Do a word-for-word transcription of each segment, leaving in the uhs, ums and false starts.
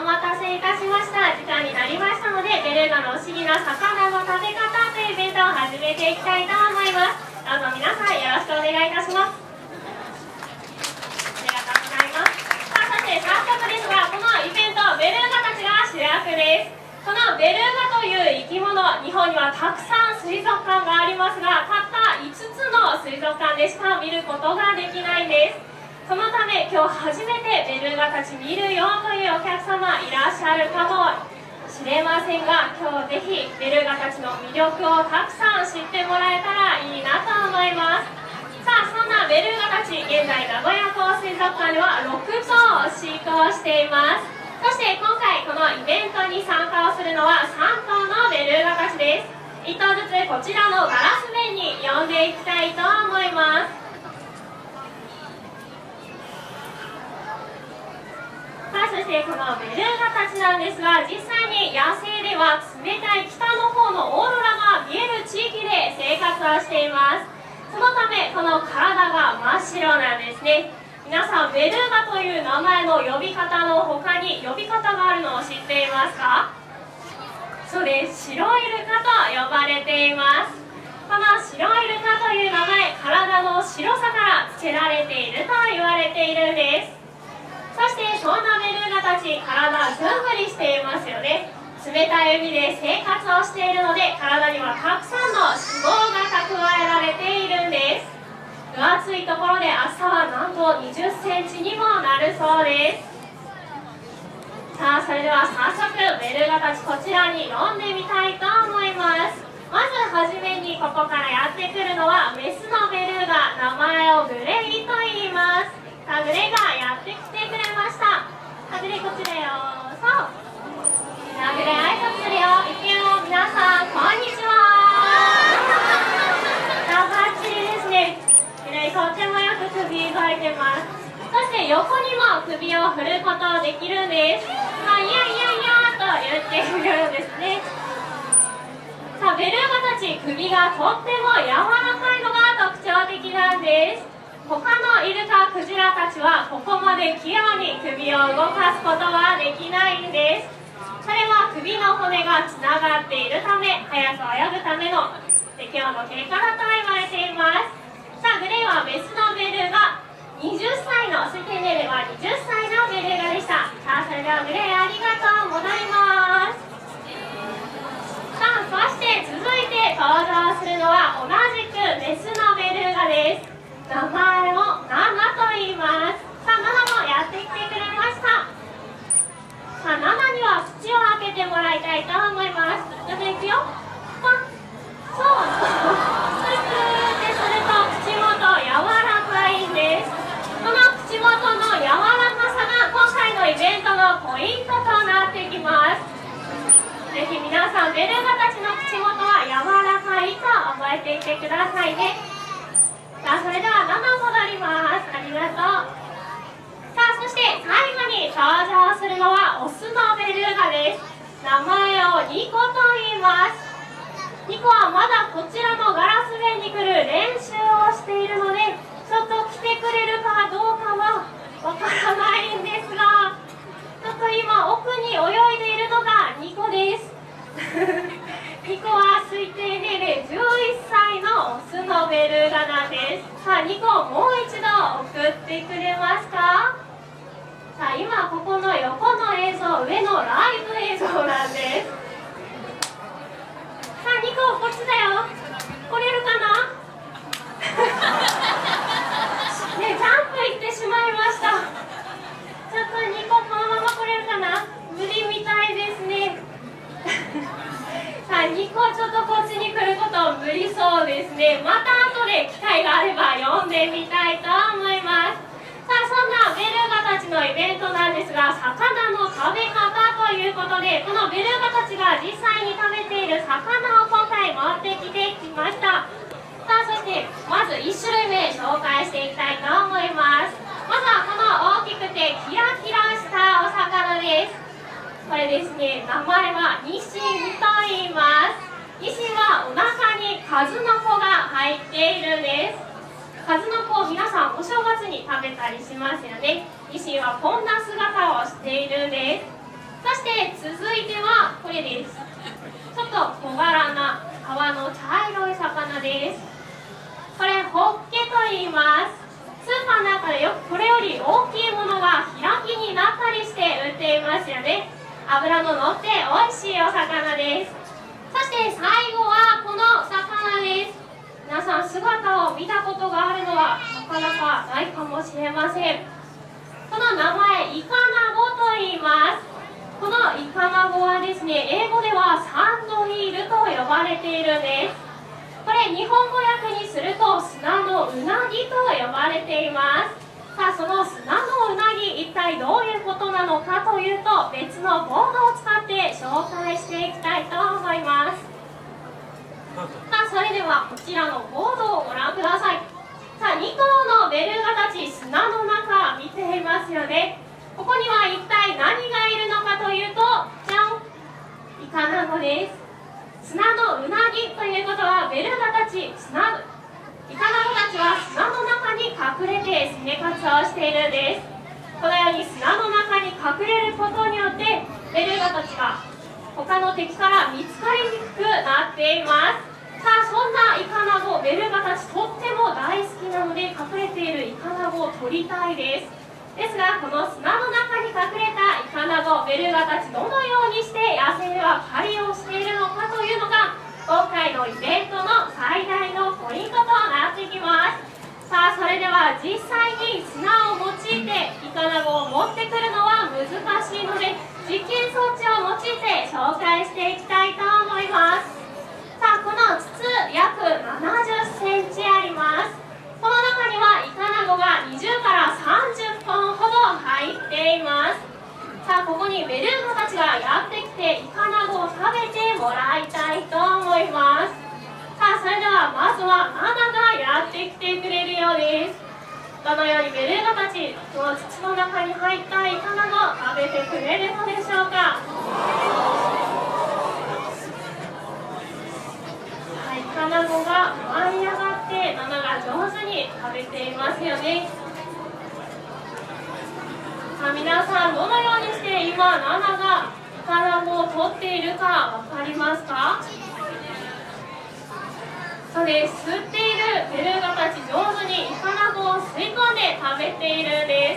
お待たせいたしました。時間になりましたので、ベルーガの不思議な魚の食べ方というイベントを始めていきたいと思います。どうぞ皆さんよろしくお願いいたします。ありがとうございます。さあ、そして早速ですが、このイベント、ベルーガたちが主役です。このベルーガという生き物、日本にはたくさん水族館がありますが、たったいつつの水族館でしか見ることができないんです。そのため今日初めてベルーガたち見るよというお客様いらっしゃるかもしれませんが、今日ぜひベルーガたちの魅力をたくさん知ってもらえたらいいなと思います。さあ、そんなベルーガたち、現在名古屋港水族館ではろくとう飼育をしています。そして今回このイベントに参加をするのはさんとうのベルーガたちです。いっとうずつこちらのガラス弁に呼んでいきたいと思います。さあ、そしてこのベルーガたちなんですが、実際に野生では冷たい北の方のオーロラが見える地域で生活をしています。そのためこの体が真っ白なんですね。皆さん、ベルーガという名前の呼び方の他に呼び方があるのを知っていますか？そうです、白イルカと呼ばれています。この白イルカという名前、体の白さから付けられていると言われているんです。そしてそんなベルーガたち、体ずんぐりしていますよね。冷たい海で生活をしているので、体にはたくさんの脂肪が蓄えられているんです。分厚いところで厚さはなんとにじゅっセンチにもなるそうです。さあ、それでは早速ベルーガたち、こちらに呼んでみたいと思います。まずはじめにここからやってくるのはメスのベルーガ、名前をグレイと言います。さあ、グレイがやってきてくれました。さあ、グレイこっちだよ。そう、さあグレイ挨拶するよ。いくよ。皆さんこんにちは。さあ、バッチリですね。グレイとってもよく首動いてます。そして横にも首を振ることできるんです。まあ、いやいやいやと言ってくるんですね。さあ、ベルーガたち、首がとっても柔らかいのが特徴的なんです。他のイルカ、クジラたちはここまで器用に首を動かすことはできないんです。それは首の骨がつながっているため、速く泳ぐための適応の経過だと言われています。さあ、グレイはメスのベルーガ、にじゅっさいの推定年齢はにじゅっさいのベルーガでした。さあ、それではグレイありがとう、戻ります。さあ、そして続いて登場するのは同じくメスのベルーガです。名前をナナと言います。さあ、ナナもやってきてくれました。さあ、ナナには口を開けてもらいたいと思います。ちょっといくよ。パン、そう、スーってすると口元柔らかいんです。この口元の柔らかさが今回のイベントのポイントとなってきます。ぜひ皆さん、ベルーガたちの口元は柔らかいと覚えていてくださいね。さあ、それではナナ戻ります。ありがとう。さあ、そして最後に登場するのはオスのベルーガです。名前をニコと言います。ニコはまだこちらのガラス弁に来る練習をしているので、ちょっと来てくれるかどうかはわからないんですが、ちょっと今奥に泳いでいるのがニコです。ニコは推定年齢じゅういっさいのオスのベルーガなんです。さあ、ニコもう一度送ってくれますか？さあ、今ここの横の映像、上のライブ映像なんです。さあ、ニコこっちだよ。来れるかな？ね、ジャンプ行ってしまいました。ちょっとニコこのまま来れるかな？無理みたいですね。さあ、ニコちょっとこっちに来ること無理そうですね。また後で機会があれば読んでみたいと思います。さあ、そんなベルーガたちのイベントなんですが、魚の食べ方ということで、このベルーガたちが実際に食べている魚を今回持ってきてきました。さあ、そしてまずいち種類目紹介していきたいと思います。まずはこの大きくてキラキラしたお魚です。これですね、名前はニシンと言います。ニシンはお腹に数の子が入っているんです。数の子を皆さんお正月に食べたりしますよね。ニシンはこんな姿をしているんです。 そして続いてはこれです。ちょっと小柄な川の茶色い魚です。これホッケと言います。スーパーの中でよくこれより大きいものが開きになったりして売っていますよね。脂の乗って美味しいお魚です。そして最後はこの魚です。皆さん姿を見たことがあるのはなかなかないかもしれません。この名前イカナゴと言います。このイカナゴはですね、英語ではサンドヒールと呼ばれているんです。これ日本語訳にすると砂のうなぎと呼ばれています。さあその砂のうなぎ、一体どういうことなのかというと、別のボードを使って紹介していきたいと思います。さあそれではこちらのボードをご覧ください。さあに頭のベルガたち、砂の中見ていますよね。ここには一体何がいるのかというと、じゃん、イカナゴです。砂のうなぎということは、ベルガたち、砂イカナゴたちは砂の中に隠れて生活をしているんです。このように砂の中に隠れることによって、ベルガたちが他の敵から見つかりにくくなっています。さあそんなイカナゴ、ベルガたちとっても大好きなので、隠れているイカナゴを取りたいです。ですがこの砂の中に隠れたイカナゴ、ベルガたちどのようにして野生は狩りをしているのかというのが今回のイベントの最大のポイントとなってきます。さあそれでは実際に砂を用いてイカナゴを持ってくるのは難しいので、実験装置を用いて紹介していきたいと思います。さあこの筒約ななじゅっセンチあります。この中にはイカナゴがにじゅうからさんじゅっぽんほど入っています。さあここにベルーガたちがやってきてイカナゴを食べてもらいたいと思います。さあそれではまずはナナがやってきてくれるようです。どのようにベルーガたち、この筒の中に入ったイカナゴを食べてくれるのでしょうか。イカナゴが舞い上がってナナが上手に食べていますよね。さあ皆さんどのようにして今ナナがイカナゴを取っているか分かりますか？そうです、吸っているベルーガたち上手にイカナゴを吸い込んで食べているんです。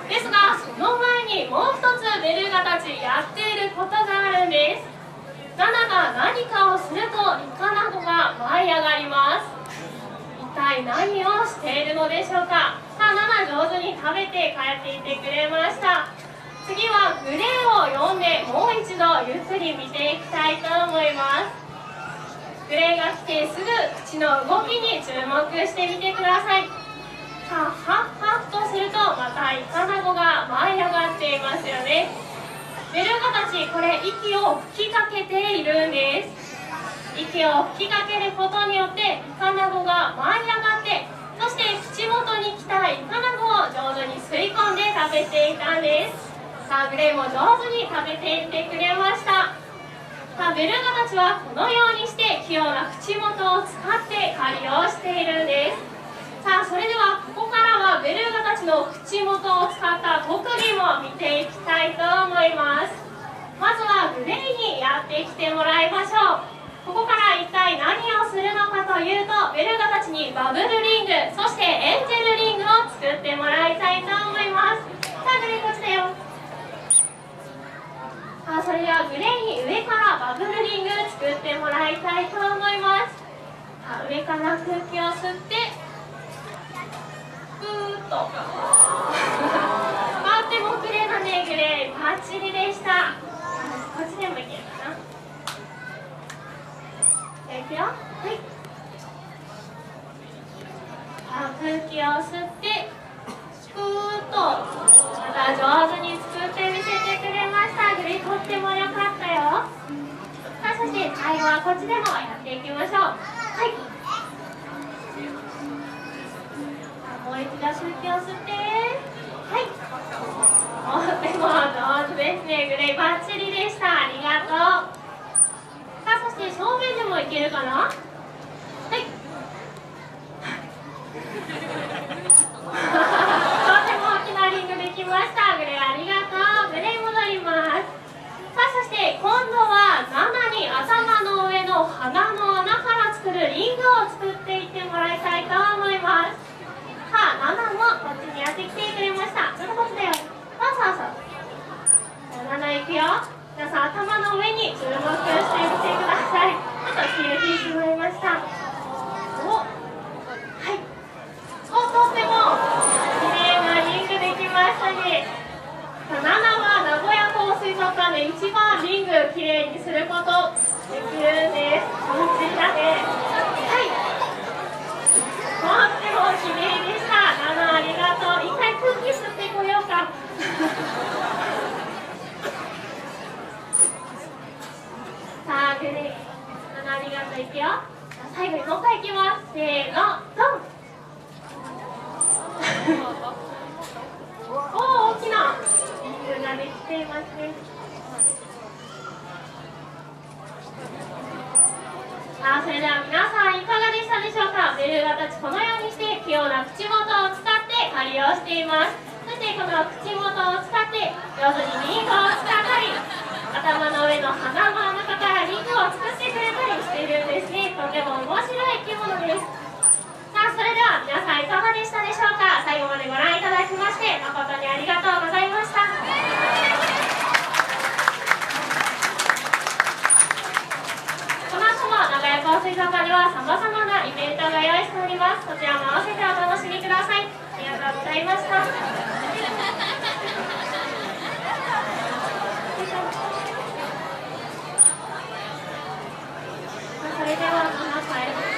ですがその前にもう一つベルーガたちやっていることがあるんです。ナナが何かをするとイカナゴが舞い上がります。一体何をしているのでしょうか。さあナナ上手に食べて帰っていってくれました。次はグレーを読んでもう一度ゆっくり見ていきたいと思います。グレーが来てすぐ口の動きに注目してみてください。さあハッハッとするとまたイカナゴが舞い上がっていますよね。ベルーガたち、これ息を吹きかけているんです。息を吹きかけることによってイカナゴが舞い上がって、そして口元に来たイカナゴを上手に吸い込んで食べていたんです。さあグレーも上手に食べていってくれました。さあベルーガたちはこのようにして器用な口元を使って狩りをしているんです。さあそれではここからはベルーガたちの口元を使った特技も見ていきたいと思います。まずはグレーにやってきてもらいましょう。ここから一体何をするのかというと、ベルーガたちにバブルリング、そしてエンジェルリングを作ってもらいたいと思います。さあグレーこっちだよ。さあそれではグレーに上からバブルリング作ってもらいたいと思います。さあ上から空気を吸ってふーっととっても綺麗なね、グレーバッチリでした。こっちでもいけるかな。じゃあいくよ。はい。さあ空気を吸ってふーっとまた上手に作ってみせてくれました。グレーとっても良かったよ。さあそして最後はこっちでもやっていきましょう。はい。もう一度空気を吸って、はい、とっても上手ですね。グレーバッチリでした。ありがとう。さあそして正面でもいけるかな。はい。とっても大きなリングできました。グレーありがとう。グレー戻ります。 グを作っていってもらいたいと思います。さあ、ナナもこっちにやってきてくれました。ちょっとこっちだよ。そうそうそう。じゃあ、ナナ行くよ。皆さん、頭の上に注目してみてください。ちょっと消えてしまいました。お、はい。お、とっても綺麗なリングできましたね。ナナは名古屋港水族館で一番リングきれいにすることできるんです。こちらで、はい、とってもきれいでした。ナナありがとう。一回空気吸ってこようか。さあ、グレー、ナナありがとう。いくよ。最後にもう一回いきます。せーの、ドン。おお、大きなリングができていますね。さあ、それでは皆さんいかがでしたでしょうか。ベルガたちこのようにして器用な口元を使って狩りをしています。そしてこの口元を使って上手にリングを使ったり、頭の上の鼻の中からリングを作ってくれたりしているんですね。とても面白い生き物です。さあ、それでは皆さんいかがでしたでしょうか。最後までご覧いただきまして誠にありがとうございました。この後も名古屋港水族館ではさまざまなイベントが用意しております。こちらも合わせてお楽しみください。ありがとうございました。それでは皆さん